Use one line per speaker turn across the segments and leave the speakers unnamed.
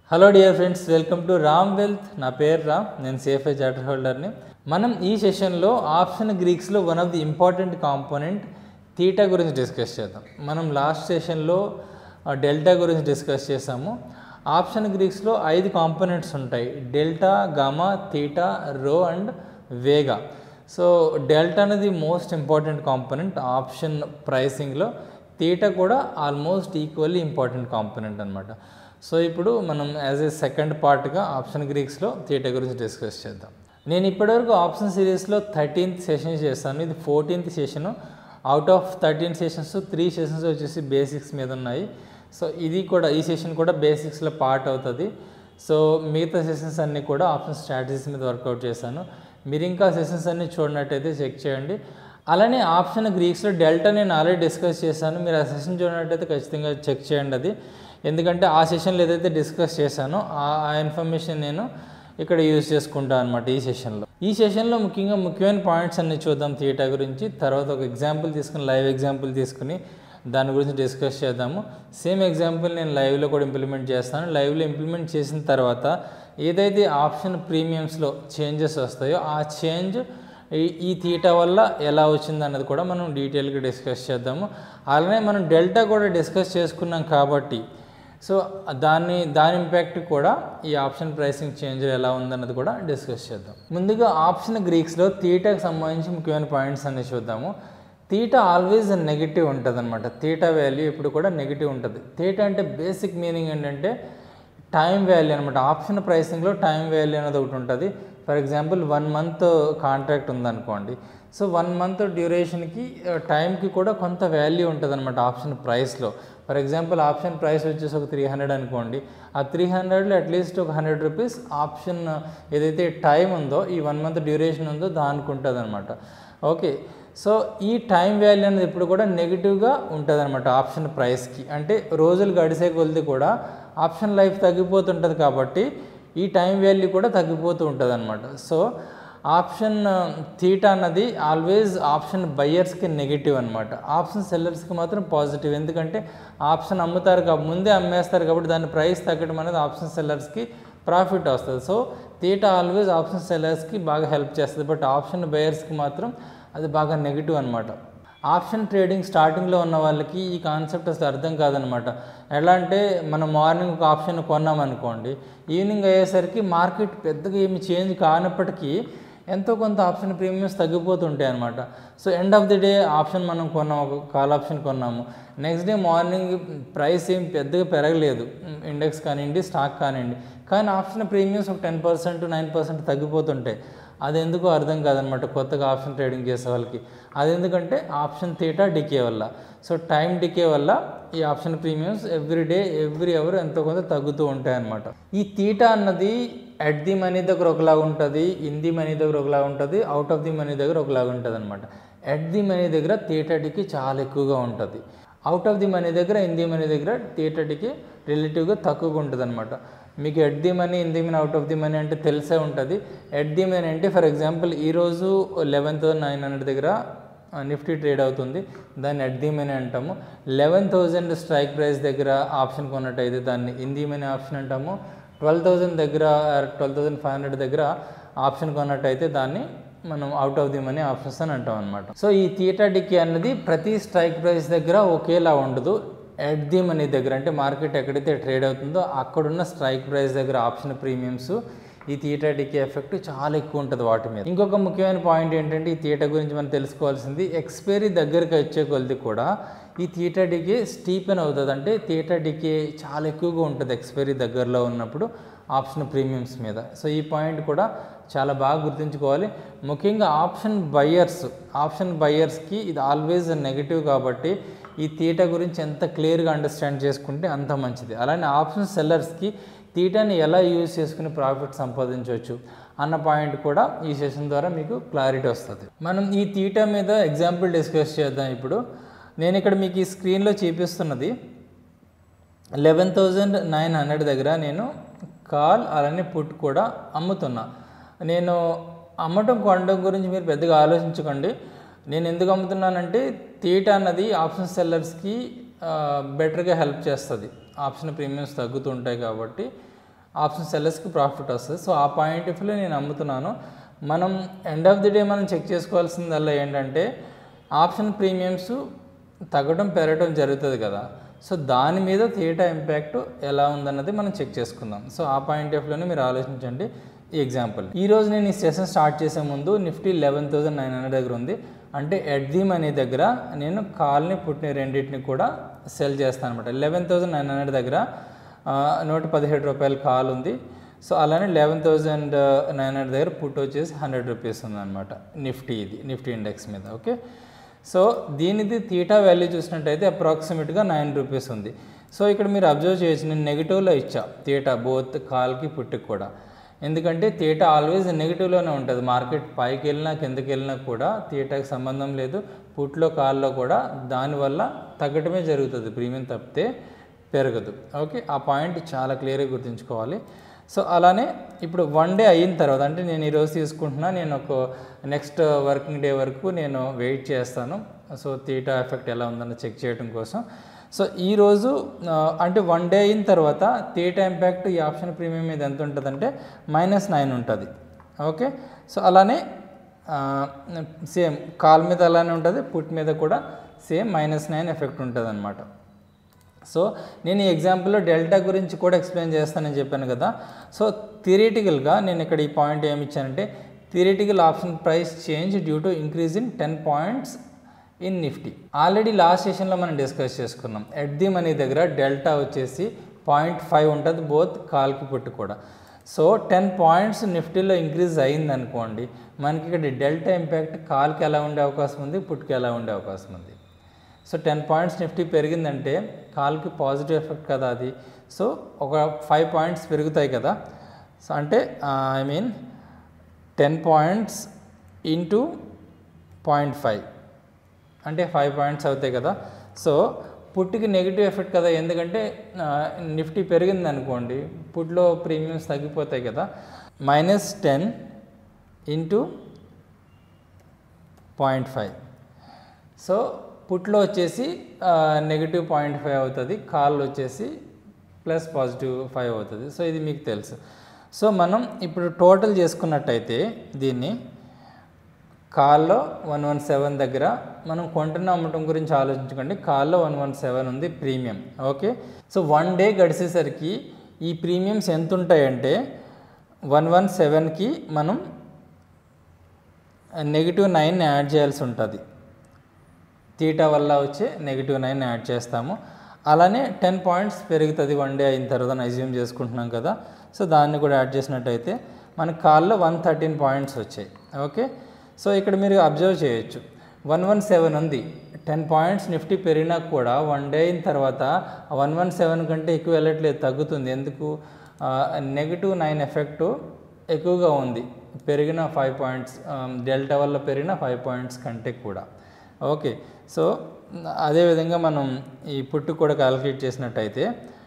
Hello dear friends, welcome to Ram Wealth. నా పేరు రామ్, నేను సేఫ్ చార్టర్ హోల్డర్ని. మనం ఈ సెషన్లో ఆప్షన్ గ్రీక్స్లో one of the important component theta గురించి డిస్కస్ చేద్దాం. మనం లాస్ట్ సెషన్లో డెల్టా గురించి డిస్కస్ చేసాము. ఆప్షన్ గ్రీక్స్లో 5 కాంపోనెంట్స్ ఉంటాయి: delta, gamma, theta, rho and vega. So delta అనేది మోస్ట్ ఇంపార్టెంట్ కాంపోనెంట్ ఆప్షన్ ప్రైసింగ్లో. థీటా కూడా ఆల్మోస్ట్ ఈక్వల్లీ ఇంపార్టెంట్ కాంపోనెంట్ అనమాట. సో ఇప్పుడు మనం యాజ్ ఏ సెకండ్ పార్ట్గా ఆప్షన్ గ్రీక్స్లో థీటా గురించి డిస్కస్ చేద్దాం. నేను ఇప్పటివరకు ఆప్షన్ సిరీస్లో 13th సెషన్ చేస్తాను. ఇది 14th session. Out of 13 sessions 3 sessions వచ్చేసి బేసిక్స్ మీద ఉన్నాయి. సో ఇది కూడా, ఈ సెషన్ కూడా బేసిక్స్లో పార్ట్ అవుతుంది. సో మిగతా సెషన్స్ అన్నీ కూడా ఆప్షన్ స్ట్రాటజీస్ మీద వర్కౌట్ చేశాను. మీరు ఇంకా సెషన్స్ అన్నీ చూడనట్టయితే చెక్ చేయండి. అలానే ఆప్షన్ గ్రీక్స్లో డెల్టా నేను ఆల్రెడీ డిస్కస్ చేశాను. మీరు ఆ సెషన్ చూడనట్టయితే ఖచ్చితంగా చెక్ చేయండి అది. ఎందుకంటే ఆ సెషన్లో ఏదైతే డిస్కస్ చేశానో ఆ ఇన్ఫర్మేషన్ నేను ఇక్కడ యూజ్ చేసుకుంటాను అనమాట ఈ సెషన్లో ముఖ్యమైన పాయింట్స్ అన్నీ చూద్దాం థీటా గురించి. తర్వాత ఒక ఎగ్జాంపుల్ తీసుకుని, లైవ్ ఎగ్జాంపుల్ తీసుకుని దాని గురించి డిస్కస్ చేద్దాము. సేమ్ ఎగ్జాంపుల్ నేను లైవ్లో కూడా ఇంప్లిమెంట్ చేస్తాను. లైవ్లో ఇంప్లిమెంట్ చేసిన తర్వాత ఏదైతే ఆప్షన్ ప్రీమియమ్స్లో చేంజెస్ వస్తాయో ఆ చేంజ్ ఈ థీటా వల్ల ఎలా వచ్చింది అన్నది కూడా మనం డీటెయిల్గా డిస్కస్ చేద్దాము. అలానే మనం డెల్టా కూడా డిస్కస్ చేసుకున్నాం కాబట్టి సో దాని ఇంపాక్ట్ కూడా ఈ ఆప్షన్ ప్రైసింగ్ చేంజ్ ఎలా ఉందన్నది కూడా డిస్కస్ చేద్దాం. ముందుగా ఆప్షన్ గ్రీక్స్లో థీటాకి సంబంధించి ముఖ్యమైన పాయింట్స్ అన్ని చూద్దాము. థీటా ఆల్వేస్ నెగిటివ్ ఉంటుంది అనమాట. థీటా వాల్యూ ఎప్పుడు కూడా నెగిటివ్ ఉంటుంది. థీటా అంటే బేసిక్ మీనింగ్ ఏంటంటే టైం వాల్యూ అనమాట. ఆప్షన్ ప్రైసింగ్లో టైం వాల్యూ అనేది ఒకటి ఉంటుంది. ఫర్ ఎగ్జాంపుల్ 1 month కాంట్రాక్ట్ ఉందనుకోండి. సో 1 month డ్యూరేషన్కి టైంకి కూడా కొంత వాల్యూ ఉంటుంది అనమాట ఆప్షన్ ప్రైస్లో. ఫర్ ఎగ్జాంపుల్ ఆప్షన్ ప్రైస్ వచ్చేసి ఒక 300 అనుకోండి. ఆ 300లో అట్లీస్ట్ ఒక 100 రూపీస్ ఆప్షన్ ఏదైతే టైం ఉందో, ఈ 1 month డ్యూరేషన్ ఉందో దానికి ఉంటుంది అనమాట. ఓకే, సో ఈ టైం వాల్యూ అనేది ఎప్పుడు కూడా నెగిటివ్గా ఉంటుంది అనమాట ఆప్షన్ ప్రైస్కి. అంటే రోజులు గడిసే కొలిది కూడా ఆప్షన్ లైఫ్ తగ్గిపోతుంటుంది కాబట్టి ఈ టైం వాల్యూ కూడా తగ్గిపోతూ ఉంటుంది అనమాట. సో ఆప్షన్ థీటా అన్నది ఆల్వేస్ ఆప్షన్ బయ్యర్స్కి నెగిటివ్ అనమాట. ఆప్షన్ సెల్లర్స్కి మాత్రం పాజిటివ్. ఎందుకంటే ఆప్షన్ అమ్ముతారు కాబట్టి, ముందే అమ్మేస్తారు కాబట్టి దాని ప్రైస్ తగ్గడం అనేది ఆప్షన్ సెల్లర్స్కి ప్రాఫిట్ వస్తుంది. సో థీటా ఆల్వేస్ ఆప్షన్ సెల్లర్స్కి బాగా హెల్ప్ చేస్తుంది. బట్ ఆప్షన్ బయర్స్కి మాత్రం అది బాగా నెగిటివ్ అనమాట. ఆప్షన్ ట్రేడింగ్ స్టార్టింగ్లో ఉన్న వాళ్ళకి ఈ కాన్సెప్ట్ అసలు అర్థం కాదనమాట. ఎలా అంటే మనం మార్నింగ్ ఒక ఆప్షన్ కొన్నామనుకోండి, ఈవినింగ్ అయ్యేసరికి మార్కెట్ పెద్దగా ఏమి చేంజ్ కానప్పటికీ ఎంతో కొంత ఆప్షన్ ప్రీమియమ్స్ తగ్గిపోతుంటాయి అనమాట. So end of the day option మనం కొన్నాము, ఒక కాల్ ఆప్షన్ కొన్నాము, నెక్స్ట్ డే మార్నింగ్ ప్రైస్ ఏం పెద్దగా పెరగలేదు, ఇండెక్స్ కానివ్వండి, స్టాక్ కానివ్వండి, కానీ ఆప్షన్ ప్రీమియమ్స్ ఒక 10% 9% తగ్గిపోతుంటాయి. అది ఎందుకో అర్థం కాదనమాట కొత్తగా ఆప్షన్ ట్రేడింగ్ చేసే వాళ్ళకి. అది ఎందుకంటే ఆప్షన్ థీటా డికే వల్ల. సో టైం డికే వల్ల ఈ ఆప్షన్ ప్రీమియమ్స్ ఎవ్రీ అవర్ ఎంతో కొంత తగ్గుతూ ఉంటాయి అన్నమాట. ఈ థీటా అన్నది అట్ ది మనీ దగ్గర ఒకలాగా ఉంటుంది, ఇన్ ది మనీ దగ్గర ఒకలాగా ఉంటుంది, అవుట్ ఆఫ్ ది మనీ దగ్గర ఒకలాగా ఉంటుంది అనమాట. అట్ ది మనీ దగ్గర థీటా డికే చాలా ఎక్కువగా ఉంటుంది. అవుట్ ఆఫ్ ది మనీ దగ్గర, ఇన్ ది మనీ దగ్గర థీటా డికే రిలేటివ్గా తక్కువగా ఉంటుంది అనమాట. మీకు at the money, in the money, out of the money అంటే తెలిసే ఉంటుంది. ఎట్ ది మనీ అంటే ఫర్ ఎగ్జాంపుల్ ఈరోజు 11,900 దగ్గర నిఫ్టీ ట్రేడ్ అవుతుంది, దాన్ని ఎట్ ది మనీ అంటాము. 11,000 స్ట్రైక్ ప్రైస్ దగ్గర ఆప్షన్ కొన్నట్టయితే దాన్ని ఇన్ ది మనీ ఆప్షన్ అంటాము. 12,000 దగ్గర, 12,500 దగ్గర ఆప్షన్ కొన్నట్టయితే దాన్ని మనం out of the money options అని అంటాం అనమాట. సో ఈ థీటా డికే అన్నది ప్రతి స్ట్రైక్ ప్రైస్ దగ్గర ఒకేలా ఉండదు. ఎట్ ది మనీ దగ్గర అంటే మార్కెట్ ఎక్కడైతే ట్రేడ్ అవుతుందో అక్కడున్న స్ట్రైక్ ప్రైస్ దగ్గర ఆప్షన్ ప్రీమియమ్స్ ఈ థీటా డికే ఎఫెక్ట్ చాలా ఎక్కువ ఉంటుంది వాటి మీద. ఇంకొక ముఖ్యమైన పాయింట్ ఏంటంటే ఈ థీటా గురించి మనం తెలుసుకోవాల్సింది, ఎక్స్పైరీ దగ్గరికి వచ్చే కొలది కూడా ఈ థీటా డికే స్టీపెన్ అవుతుంది. అంటే థీటా డికే చాలా ఎక్కువగా ఉంటుంది ఎక్స్పైరీ దగ్గరలో ఉన్నప్పుడు ఆప్షన్ ప్రీమియమ్స్ మీద. సో ఈ పాయింట్ కూడా చాలా బాగా గుర్తుంచుకోవాలి. ముఖ్యంగా ఆప్షన్ బయ్యర్స్కి ఇది ఆల్వేస్ నెగిటివ్ కాబట్టి ఈ థీటా గురించి ఎంత క్లియర్గా అండర్స్టాండ్ చేసుకుంటే అంత మంచిది. అలానే ఆప్షన్ సెల్లర్స్కి థీటాని ఎలా యూజ్ చేసుకుని ప్రాఫిట్ సంపాదించవచ్చు అన్న పాయింట్ కూడా ఈ సెషన్ ద్వారా మీకు క్లారిటీ వస్తుంది. మనం ఈ థీటా మీద ఎగ్జాంపుల్ డిస్కస్ చేద్దాం. ఇప్పుడు నేను ఇక్కడ మీకు ఈ స్క్రీన్లో చూపిస్తున్నది 11,900 దగ్గర నేను కాల్ అలానే పుట్ కూడా అమ్ముతున్నా. నేను అమ్మటం కొనడం గురించి మీరు పెద్దగా ఆలోచించకండి. నేను ఎందుకు అమ్ముతున్నానంటే థీటా అన్నది ఆప్షన్ సెల్లర్స్కి బెటర్గా హెల్ప్ చేస్తుంది. ఆప్షన్ ప్రీమియమ్స్ తగ్గుతుంటాయి కాబట్టి ఆప్షన్ సెల్లర్స్కి ప్రాఫిట్ వస్తుంది. సో ఆ పాయింట్ ఆఫ్ వ్యూలో నేను అమ్ముతున్నాను. మనం ఎండ్ ఆఫ్ ది డే మనం చెక్ చేసుకోవాల్సిందల్లా ఏంటంటే ఆప్షన్ ప్రీమియమ్స్ తగ్గడం పెరగడం జరుగుతుంది కదా. సో దాని మీద థీటా ఇంపాక్ట్ ఎలా ఉందన్నది మనం చెక్ చేసుకుందాం. సో ఆ పాయింట్ ఆఫ్ వ్యూలోనే మీరు ఆలోచించండి. ఈ ఎగ్జాంపుల్ ఈరోజు నేను ఈ సెషన్ స్టార్ట్ చేసే ముందు నిఫ్టీ 11,900 దగ్గర ఉంది. అంటే ఎట్ ది మనీ దగ్గర నేను కాల్ని పుట్టిన రెండింటిని కూడా సెల్ చేస్తాను అనమాట. 11,900 దగ్గర 117 రూపాయల కాల్ ఉంది. సో అలానే 11,900 దగ్గర పుట్ వచ్చేసి 100 రూపీస్ ఉందన్నమాట నిఫ్టీ, ఇది నిఫ్టీ ఇండెక్స్ మీద. ఓకే, సో దీనిది థీటా వాల్యూ చూసినట్టయితే అప్రాక్సిమేట్గా 9 రూపీస్ ఉంది. సో ఇక్కడ మీరు అబ్జర్వ్ చేయొచ్చు, నేను నెగిటివ్లో ఇచ్చా థీటా బోత్ కాల్కి పుట్టికి కూడా. ఎందుకంటే థీటా ఆల్వేస్ నెగిటివ్లోనే ఉంటుంది. మార్కెట్ పైకి వెళ్ళినా కిందకి వెళ్ళినా కూడా థీటాకి సంబంధం లేదు. పుట్లో కాల్లో కూడా దానివల్ల తగ్గటమే జరుగుతుంది, ప్రీమియం తప్పితే పెరగదు. ఓకే, ఆ పాయింట్ చాలా క్లియర్గా గుర్తుంచుకోవాలి. సో అలానే ఇప్పుడు 1 డే అయిన తర్వాత, అంటే నేను ఈరోజు తీసుకుంటున్నా, నేను ఒక నెక్స్ట్ వర్కింగ్ డే వరకు నేను వెయిట్ చేస్తాను. సో థీటా ఎఫెక్ట్ ఎలా ఉందని చెక్ చేయడం కోసం. సో ఈరోజు అంటే 1 డే అయిన తర్వాత థీటా ఇంపాక్ట్ ఈ ఆప్షన్ ప్రీమియం మీద ఎంత ఉంటుందంటే -9 ఉంటుంది. ఓకే, సో అలానే సేమ్ కాల్ మీద అలానే ఉంటుంది, పుట్ మీద కూడా సేమ్ -9 ఎఫెక్ట్ ఉంటుంది అనమాట. సో నేను ఈ ఎగ్జాంపుల్లో డెల్టా గురించి కూడా ఎక్స్ప్లెయిన్ చేస్తానని చెప్పాను కదా. సో థియరిటికల్గా నేను ఇక్కడ ఈ పాయింట్ ఏమి ఇచ్చానంటే theoretical option price change due to increase in 10 points in Nifty. Already last సెషన్లో మనం డిస్కస్ చేసుకున్నాం. ఎట్ ది మనీ దగ్గర డెల్టా వచ్చేసి 0.5 ఉంటుంది బోత్ కాల్కి పుట్టి కూడా. సో 10 పాయింట్స్ నిఫ్టీలో ఇంక్రీజ్ అయింది అనుకోండి, మనకి ఇక్కడ డెల్టా ఇంపాక్ట్ కాల్కి ఎలా ఉండే అవకాశం ఉంది, పుట్టికి ఎలా ఉండే అవకాశం ఉంది. సో 10 పాయింట్స్ నిఫ్టీ పెరిగిందంటే కాల్కి పాజిటివ్ ఎఫెక్ట్ కదా అది. సో ఒక 5 పాయింట్స్ పెరుగుతాయి కదా. సో అంటే ఐ మీన్ 10 పాయింట్స్ ఇంటూ 0.5 అంటే 5 పాయింట్స్ అవుతాయి కదా. సో పుట్టికి నెగిటివ్ ఎఫెక్ట్ కదా, ఎందుకంటే నిఫ్టీ పెరిగింది అనుకోండి, పుట్లో ప్రీమియమ్స్ తగ్గిపోతాయి కదా. -10 ఇంటూ 0.5. సో పుట్లో వచ్చేసి -0.5 అవుతుంది, కాల్లో వచ్చేసి +5 అవుతుంది. సో ఇది మీకు తెలుసు. సో మనం ఇప్పుడు టోటల్ చేసుకున్నట్టయితే దీన్ని కాల్లో 117 దగ్గర మనం కొంటున్న అమ్మటం గురించి ఆలోచించుకోండి. కాల్లో 117 ఉంది ప్రీమియం. ఓకే, సో 1 డే గడిచేసరికి ఈ ప్రీమియమ్స్ ఎంత ఉంటాయంటే 117కి మనం -9 యాడ్ చేయాల్సి ఉంటుంది. థీటా వల్ల వచ్చే -9 యాడ్ చేస్తాము. అలానే 10 పాయింట్స్ పెరుగుతుంది 1 డే అయిన తర్వాత అజ్యూమ్ చేసుకుంటున్నాం కదా. సో దాన్ని కూడా యాడ్ చేసినట్టయితే మనకు కాల్లో 113 పాయింట్స్ వచ్చాయి. ఓకే, సో ఇక్కడ మీరు అబ్జర్వ్ చేయొచ్చు 117 ఉంది. 10 పాయింట్స్ నిఫ్టీ పెరిగినా కూడా 1 డే అయిన తర్వాత 117 కంటే ఎక్కువ వెళ్ళట్లేదు, తగ్గుతుంది. ఎందుకు? -9 ఎఫెక్ట్ ఎక్కువగా ఉంది, పెరిగిన 5 పాయింట్స్ డెల్టా వల్ల పెరిగిన 5 పాయింట్స్ కంటే కూడా. ఓకే, సో అదేవిధంగా మనం ఈ పుట్టు కూడా క్యాలిక్యులేట్ చేసినట్టయితే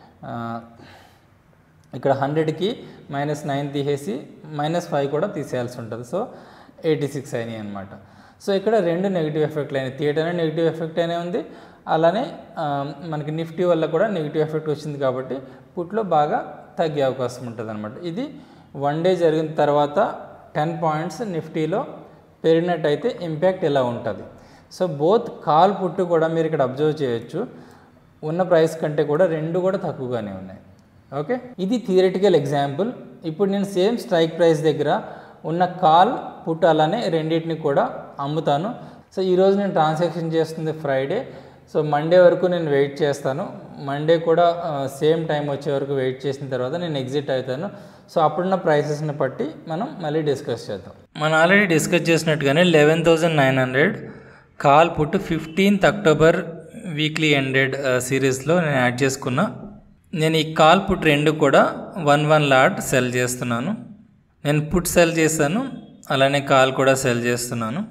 ఇక్కడ 100కి -9 తీసేసి -5 కూడా తీసేయాల్సి ఉంటుంది. సో 86 అయినాయి అనమాట. సో ఇక్కడ 2 నెగిటివ్ ఎఫెక్ట్లు అయినాయి. థియేటర్నే నెగిటివ్ ఎఫెక్ట్ అనే ఉంది, అలానే మనకి నిఫ్టీ వల్ల కూడా నెగిటివ్ ఎఫెక్ట్ వచ్చింది కాబట్టి పుట్లో బాగా తగ్గే అవకాశం ఉంటుంది అనమాట. ఇది 1 డే జరిగిన తర్వాత 10 పాయింట్స్ నిఫ్టీలో పెరిగినట్టయితే ఇంపాక్ట్ ఎలా ఉంటుంది. సో బోత్ కాల్ పుట్టు కూడా మీరు ఇక్కడ అబ్జర్వ్ చేయొచ్చు, ఉన్న ప్రైస్ కంటే కూడా 2 కూడా తక్కువగానే ఉన్నాయి. ఓకే, ఇది థియరిటికల్ ఎగ్జాంపుల్. ఇప్పుడు నేను సేమ్ స్ట్రైక్ ప్రైస్ దగ్గర ఉన్న కాల్ పుట్ అలానే రెండింటిని కూడా అమ్ముతాను. సో ఈరోజు నేను ట్రాన్సాక్షన్ చేస్తుంది ఫ్రైడే. సో మండే వరకు నేను వెయిట్ చేస్తాను. మండే కూడా సేమ్ టైం వచ్చే వరకు వెయిట్ చేసిన తర్వాత నేను ఎగ్జిట్ అవుతాను. సో అప్పుడున్న ప్రైసెస్ని బట్టి మనం మళ్ళీ డిస్కస్ చేద్దాం. మనం ఆల్రెడీ డిస్కస్ చేసినట్టుగానే 11,900 call put 15th October weekly ended సిరీస్లో నేను యాడ్ చేసుకున్నా. నేను ఈ కాల్ పుట్ 2 కూడా 1 లాట్ సెల్ చేస్తున్నాను. నేను పుట్ సెల్ చేశాను, అలానే కాల్ కూడా సెల్ చేస్తున్నాను.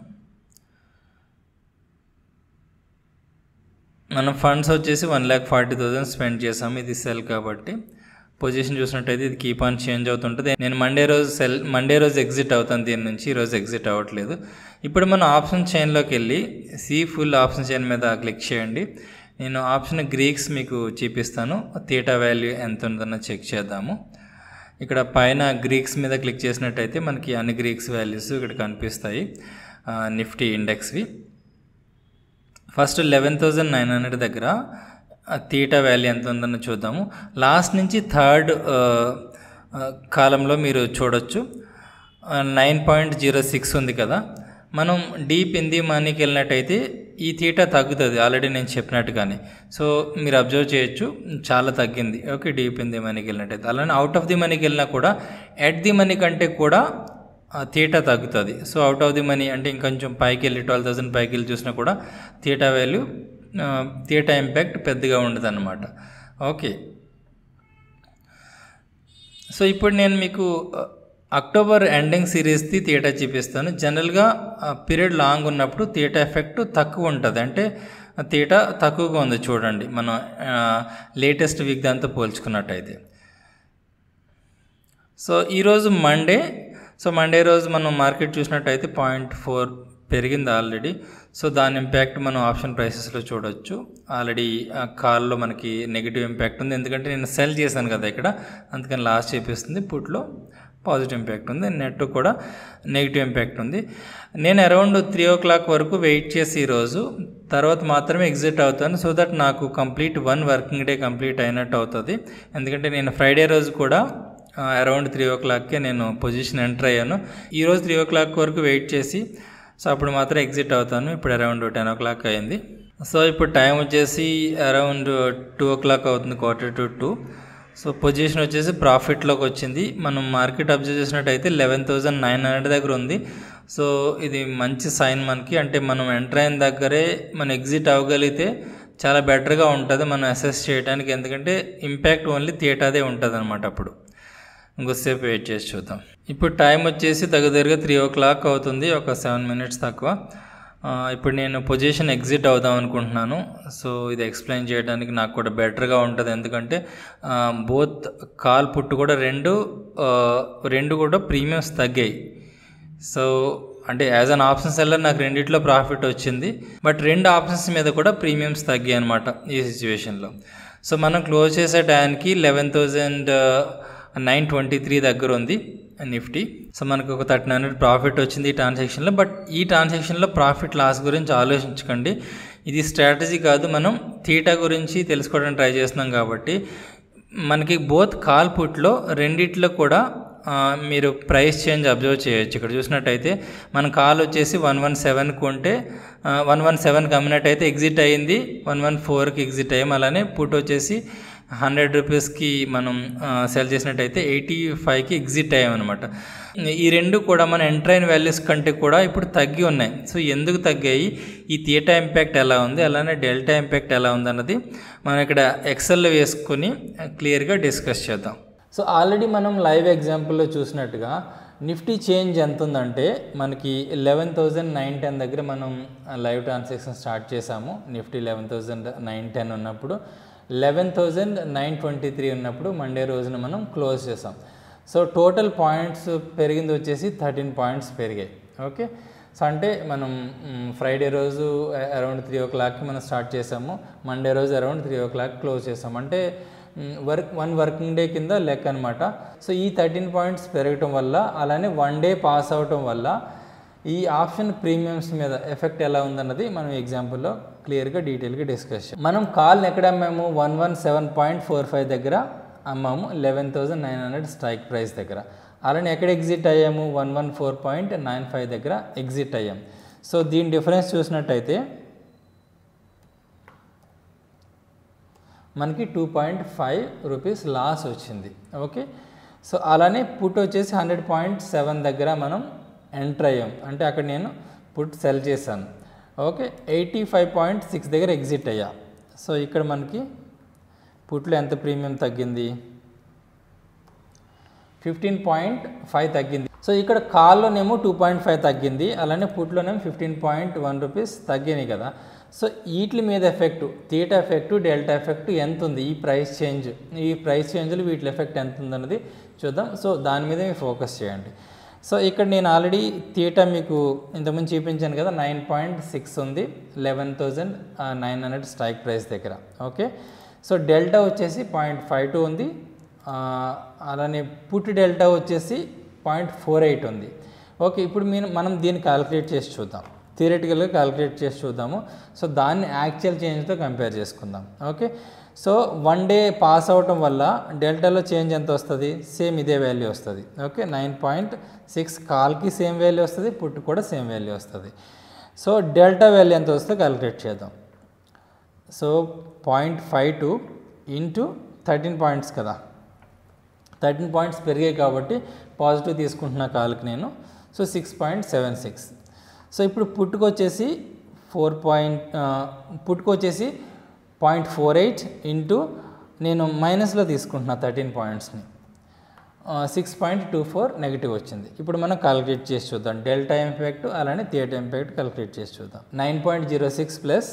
మనం ఫండ్స్ వచ్చేసి 1,40,000 స్పెండ్ చేసాము. ఇది సెల్ కాబట్టి పొజిషన్ చూసినట్టయితే ఇది కీప్ ఆన్ చేంజ్ అవుతుంటుంది. నేను మండే రోజు ఎగ్జిట్ అవుతాను దీని నుంచి, ఈరోజు ఎగ్జిట్ అవ్వట్లేదు. ఇప్పుడు మనం ఆప్షన్ చైన్లోకి వెళ్ళి ఫుల్ ఆప్షన్ చైన్ మీద క్లిక్ చేయండి. నేను ఆప్షన్ గ్రీక్స్ మీకు చూపిస్తాను. థీటా వాల్యూ ఎంత ఉందన్న చెక్ చేద్దాము. ఇక్కడ పైన గ్రీక్స్ మీద క్లిక్ చేసినట్టయితే మనకి అన్ని గ్రీక్స్ వాల్యూస్ ఇక్కడ కనిపిస్తాయి నిఫ్టీ ఇండెక్స్వి. ఫస్ట్ 11,900 దగ్గర థీటా వాల్యూ ఎంత ఉందని చూద్దాము. లాస్ట్ నుంచి థర్డ్ కాలంలో మీరు చూడొచ్చు 9.06 ఉంది కదా. మనం డీప్ ఇన్ ది మనీకి వెళ్ళినట్టయితే ఈ థీటా తగ్గుతుంది, ఆల్రెడీ నేను చెప్పినట్టుగానే. సో మీరు అబ్జర్వ్ చేయొచ్చు, చాలా తగ్గింది. ఓకే, డీప్ ఇన్ ది మనీకి వెళ్ళినట్టయితే. అలానే అవుట్ ఆఫ్ ది మనీకి వెళ్ళినా కూడా ఎట్ ది మనీ కంటే కూడా థీటా తగ్గుతుంది. So out of the money అంటే ఇంకొంచెం పైకి వెళ్ళి 12,000 పైకి వెళ్ళి చూసినా కూడా థీటా వాల్యూ థీటా ఇంపాక్ట్ పెద్దగా ఉండదు అన్నమాట. ఓకే, సో ఇప్పుడు నేను మీకు అక్టోబర్ ఎండింగ్ సిరీస్ది థీటా చూపిస్తాను. జనరల్గా పీరియడ్ లాంగ్ ఉన్నప్పుడు థీటా ఎఫెక్ట్ తక్కువ ఉంటుంది, అంటే థీటా తక్కువగా ఉంది చూడండి మనం లేటెస్ట్ వీక్ దాంతో పోల్చుకున్నట్టయితే. సో ఈరోజు మండే, సో మండే రోజు మనం మార్కెట్ చూసినట్టయితే 0.4 పెరిగింది ఆల్రెడీ. సో దాని ఇంపాక్ట్ మనం ఆప్షన్ ప్రైసెస్లో చూడొచ్చు. ఆల్రెడీ కాల్లో మనకి నెగిటివ్ ఇంపాక్ట్ ఉంది, ఎందుకంటే నేను సెల్ చేశాను కదా ఇక్కడ, అందుకని లాస్ట్ చూపిస్తుంది. పుట్లో పాజిటివ్ ఇంపాక్ట్ ఉంది, నెట్ కూడా నెగిటివ్ ఇంపాక్ట్ ఉంది. నేను అరౌండ్ 3 o'clock వరకు వెయిట్ చేసి ఈరోజు తర్వాత మాత్రమే ఎగ్జిట్ అవుతాను, సో దట్ నాకు కంప్లీట్ 1 వర్కింగ్ డే కంప్లీట్ అయినట్టు అవుతుంది. ఎందుకంటే నేను ఫ్రైడే రోజు కూడా అరౌండ్ 3 o'clockకే నేను పొజిషన్ ఎంటర్ అయ్యాను. ఈరోజు 3 o'clock వరకు వెయిట్ చేసి సో అప్పుడు మాత్రం ఎగ్జిట్ అవుతాను. ఇప్పుడు అరౌండ్ 10 o'clock అయింది. సో ఇప్పుడు టైం వచ్చేసి అరౌండ్ 2 o'clock అవుతుంది, 1:45. సో పొజిషన్ వచ్చేసి ప్రాఫిట్లోకి వచ్చింది. మనం మార్కెట్ అబ్జర్వ్ చేసినట్టయితే 11,900 దగ్గర ఉంది. సో ఇది మంచి సైన్ మనకి, అంటే మనం ఎంటర్ అయిన దగ్గరే మనం ఎగ్జిట్ అవ్వగలిగితే చాలా బెటర్గా ఉంటుంది మనం అసెస్ చేయడానికి, ఎందుకంటే ఇంపాక్ట్ ఓన్లీ థీటాదే ఉంటుంది అనమాట. అప్పుడు ఇంకొద్దిసేపు వెయిట్ చేసి చూద్దాం. ఇప్పుడు టైం వచ్చేసి దగ్గరగా 3 o'clock అవుతుంది, ఒక 7 minutes తక్కువ. ఇప్పుడు నేను పొజిషన్ ఎగ్జిట్ అవుదాం అనుకుంటున్నాను. సో ఇది ఎక్స్ప్లెయిన్ చేయడానికి నాకు కూడా బెటర్గా ఉంటుంది, ఎందుకంటే బోత్ కాల్ పుట్టు కూడా రెండు కూడా ప్రీమియమ్స్ తగ్గాయి. సో అంటే యాజ్ అన్ ఆప్షన్ సెల్లర్ నాకు రెండిట్లో ప్రాఫిట్ వచ్చింది, బట్ 2 ఆప్షన్స్ మీద కూడా ప్రీమియమ్స్ తగ్గాయి అనమాట ఈ సిచ్యువేషన్లో. సో మనం క్లోజ్ చేసే టైంకి 11,923 దగ్గర ఉంది నిఫ్టీ. సో మనకు ఒక 1,300 ప్రాఫిట్ వచ్చింది ఈ ట్రాన్సాక్షన్లో. బట్ ఈ ట్రాన్సాక్షన్లో ప్రాఫిట్ లాస్ గురించి ఆలోచించకండి, ఇది స్ట్రాటజీ కాదు, మనం థీటా గురించి తెలుసుకోవడానికి ట్రై చేస్తున్నాం కాబట్టి. మనకి బోత్ కాల్ పుట్లో రెండిట్లో కూడా మీరు ప్రైస్ చేంజ్ అబ్జర్వ్ చేయొచ్చు. ఇక్కడ చూసినట్టయితే మన కాల్ వచ్చేసి 117 కొంటే 117 అమ్మినట్టయితే ఎగ్జిట్ అయ్యింది, 114కి ఎగ్జిట్ అయ్యాం. అలానే పుట్ వచ్చేసి 100 రూపీస్కి మనం సెల్ చేసినట్టయితే 85కి ఎగ్జిట్ అయ్యామన్నమాట. ఈ రెండు కూడా మన ఎంటర్ అయిన వాల్యూస్ కంటే కూడా ఇప్పుడు తగ్గి ఉన్నాయి. సో ఎందుకు తగ్గాయి, ఈ థీటా ఇంపాక్ట్ ఎలా ఉంది, అలానే డెల్టా ఇంపాక్ట్ ఎలా ఉంది అన్నది మనం ఇక్కడ ఎక్సెల్లో వేసుకొని క్లియర్గా డిస్కస్ చేద్దాం. సో ఆల్రెడీ మనం లైవ్ ఎగ్జాంపుల్లో చూసినట్టుగా నిఫ్టీ చేంజ్ ఎంత ఉందంటే మనకి 11,910 దగ్గర మనం లైవ్ ట్రాన్సాక్షన్ స్టార్ట్ చేసాము. నిఫ్టీ 11,910 ఉన్నప్పుడు 11,923 ఉన్నప్పుడు మండే రోజున మనం క్లోజ్ చేసాం. సో టోటల్ పాయింట్స్ పెరిగింది వచ్చేసి 13 పాయింట్స్ పెరిగాయి. ఓకే, సో అంటే మనం ఫ్రైడే రోజు అరౌండ్ 3 o'clockకి మనం స్టార్ట్ చేసాము, మండే రోజు అరౌండ్ 3 o'clock క్లోజ్ చేసాం. అంటే 1 వర్కింగ్ డే కింద లెక్క అనమాట. సో ఈ 13 పాయింట్స్ పెరగటం వల్ల, అలానే 1 డే పాస్ అవటం వల్ల ఈ ఆప్షన్ ప్రీమియమ్స్ మీద ఎఫెక్ట్ ఎలా ఉందన్నది మనం ఎగ్జాంపుల్లో క్లియర్గా డీటెయిల్గా డిస్కస్ చేయాలి. మనం కాల్ని ఎక్కడ అమ్మాము, 117.45 దగ్గర అమ్మాము, 11,900 స్ట్రైక్ ప్రైస్ దగ్గర. అలానే ఎక్కడ ఎగ్జిట్ అయ్యాము, 114.95 దగ్గర ఎగ్జిట్ అయ్యాము. సో దీని డిఫరెన్స్ చూసినట్టయితే మనకి 2.5 రూపీస్ లాస్ వచ్చింది. ఓకే, సో అలానే పుట్ వచ్చేసి 100.7 దగ్గర మనం ఎంటర్ అయ్యాం, అంటే అక్కడ నేను పుట్ సెల్ చేశాను. ఓకే, 85.6 దగ్గర ఎగ్జిట్ అయ్యా. సో ఇక్కడ మనకి పుట్లో ఎంత ప్రీమియం తగ్గింది, 15.5 తగ్గింది. సో ఇక్కడ కాల్లోనేమో 2.5 తగ్గింది, అలానే పుట్లోనేమో 15.1 రూపీస్ తగ్గినాయి కదా. సో వీటి మీద effect, theta effect, delta effect ఎంత ఉంది, ఈ ప్రైస్ చేంజ్లు వీటి ఎఫెక్ట్ ఎంత ఉందన్నది చూద్దాం. సో దాని మీద మీరు ఫోకస్ చేయండి. సో ఇక్కడ నేను ఆల్రెడీ థీటా మీకు ఇంతకుముందు చూపించాను కదా, 9.6 ఉంది 11,900 స్ట్రైక్ ప్రైస్ దగ్గర. ఓకే, సో డెల్టా వచ్చేసి 0.52 ఉంది అలానే పుట్ డెల్టా వచ్చేసి 0.48 ఉంది. ఓకే, ఇప్పుడు మనం దీన్ని క్యాలిక్యులేట్ చేసి చూద్దాం, థియరిటికల్గా క్యాలిక్యులేట్ చేసి చూద్దాము. సో దాన్ని యాక్చువల్ చేంజ్తో కంపేర్ చేసుకుందాం. ఓకే, సో 1 డే పాస్ అవటం వల్ల డెల్టాలో చేంజ్ ఎంత వస్తుంది, సేమ్ ఇదే వాల్యూ వస్తుంది. ఓకే, 9.6 కాల్కి సేమ్ వాల్యూ వస్తుంది, పుట్ కూడా సేమ్ వాల్యూ వస్తుంది. సో డెల్టా వాల్యూ ఎంత వస్తుందో క్యాలిక్యులేట్ చేద్దాం. సో 0.52 ఇంటూ 13 పాయింట్స్ కదా, 13 పాయింట్స్ పెరిగాయి కాబట్టి పాజిటివ్ తీసుకుంటున్నా కాల్కి నేను. సో 6.76. సో ఇప్పుడు పుట్టుకొచ్చేసి 0.48 ఇంటూ నేను మైనస్లో తీసుకుంటున్నా 13 పాయింట్స్ని, 6.24 నెగిటివ్ వచ్చింది. ఇప్పుడు మనం క్యాలిక్యులేట్ చేసి చూద్దాం డెల్టా ఇంపాక్ట్ అలానే థీటా ఇంపాక్ట్ క్యాలిక్యులేట్ చేసి చూద్దాం. 9.06 ప్లస్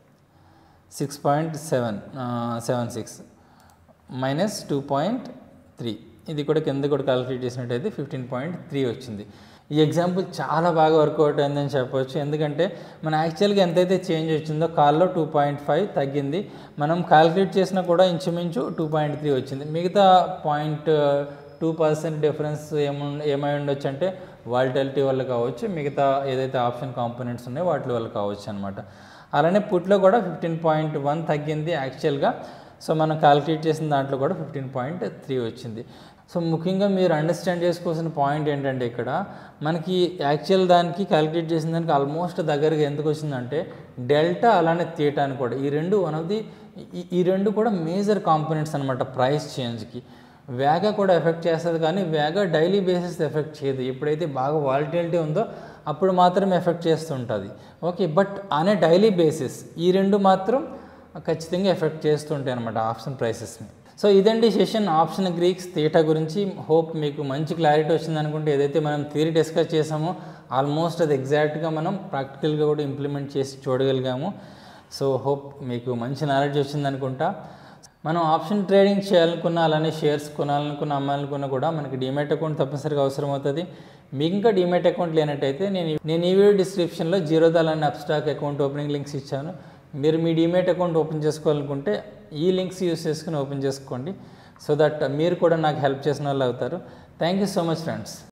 6.76 మైనస్ 2.3, ఇది కూడా కింద కూడా క్యాలిక్యులేట్ చేసినట్టయితే 15.3 వచ్చింది. ఈ ఎగ్జాంపుల్ చాలా బాగా వర్కౌట్ అయిందని చెప్పవచ్చు, ఎందుకంటే మన యాక్చువల్గా ఎంతైతే చేంజ్ వచ్చిందో కాల్లో 2.5 తగ్గింది, మనం క్యాలిక్యులేట్ చేసినా కూడా ఇంచుమించు 2.3 వచ్చింది. మిగతా 0.2% డిఫరెన్స్ ఏమై ఉండొచ్చు అంటే వాలిటిలిటీ వల్ల కావచ్చు, మిగతా ఏదైతే ఆప్షన్ కాంపోనెంట్స్ ఉన్నాయో వాటి వల్ల కావచ్చు అనమాట. అలానే పుట్లో కూడా 15.1 తగ్గింది యాక్చువల్గా. సో మనం క్యాలిక్యులేట్ చేసిన దాంట్లో కూడా 15.3 వచ్చింది. సో ముఖ్యంగా మీరు అండర్స్టాండ్ చేసుకోవాల్సిన పాయింట్ ఏంటంటే ఇక్కడ మనకి యాక్చువల్ దానికి క్యాలిక్యులేట్ చేసిన దానికి ఆల్మోస్ట్ దగ్గరగా ఎందుకు వచ్చిందంటే డెల్టా అలానే థీటా అని కూడా ఈ రెండు కూడా మేజర్ కాంపోనెంట్స్ అనమాట ప్రైస్ చేంజ్కి. వేగా కూడా ఎఫెక్ట్ చేస్తుంది, కానీ వేగా డైలీ బేసిస్ ఎఫెక్ట్ చేయదు. ఎప్పుడైతే బాగా వాలిటిలిటీ ఉందో అప్పుడు మాత్రం ఎఫెక్ట్ చేస్తుంటుంది. ఓకే, బట్ అనే డైలీ బేసిస్ ఈ రెండు మాత్రం ఖచ్చితంగా ఎఫెక్ట్ చేస్తుంటాయి అనమాట ఆప్షన్ ప్రైసెస్ని. సో ఇదండి సెషన్ ఆప్షన్ గ్రీక్స్ థీటా గురించి. హోప్ మీకు మంచి క్లారిటీ వచ్చింది అనుకుంటే, ఏదైతే మనం థియరీ డిస్కస్ చేసామో ఆల్మోస్ట్ అది ఎగ్జాక్ట్గా మనం ప్రాక్టికల్గా కూడా ఇంప్లిమెంట్ చేసి చూడగలిగాము. సో హోప్ మీకు మంచి నాలెడ్జ్ వచ్చింది అనుకుంటా. మనం ఆప్షన్ ట్రేడింగ్ చేయాలనుకున్న, అలానే షేర్స్ కొనాలనుకున్న, అమ్మాలనుకున్నా కూడా మనకి డీమ్యాట్ అకౌంట్ తప్పనిసరిగా అవసరం అవుతుంది. మీకు ఇంకా డీమ్యాట్ అకౌంట్ లేనట్టయితే నేను ఈ వీడియో డిస్క్రిప్షన్లో Zerodha and Upstox account opening links ఇచ్చాను. మీరు మీ డీమ్యాట్ అకౌంట్ ఓపెన్ చేసుకోవాలనుకుంటే ఈ లింక్స్ యూస్ చేసుకుని ఓపెన్ చేసుకోండి, సో దట్ మీరు కూడా నాకు హెల్ప్ చేసిన వాళ్ళు అవుతారు. Thank you so much friends.